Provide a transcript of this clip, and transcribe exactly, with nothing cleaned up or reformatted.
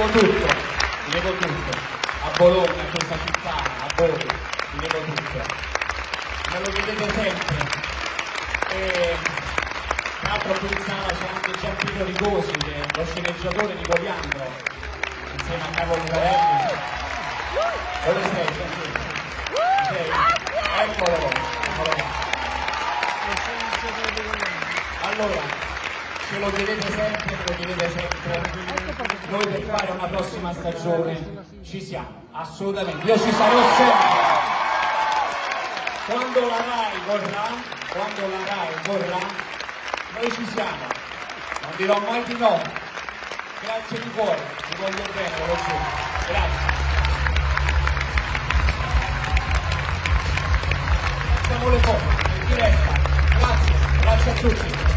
devo tutto, vi devo tutto, a Bologna, a questa città, a voi, vi devo tutto. Me lo chiedete sempre. E, tra l'altro qui in sala c'è anche Giampino Rigosi, che è lo sceneggiatore di Poliandro, insieme a Carlo Lucarelli. Dove sei Giampino? Sei? Eccolo, eccolo qua. Allora, ce lo chiedete sempre, me lo chiedete sempre. Noi per fare una prossima stagione ci siamo, assolutamente. Io ci sarò sempre. Quando la Rai vorrà, quando la Rai vorrà, noi ci siamo. Non dirò mai di no. Grazie di cuore, vi voglio bene, ve lo giuro. Grazie. Facciamo le foto, in diretta. Grazie, grazie a tutti.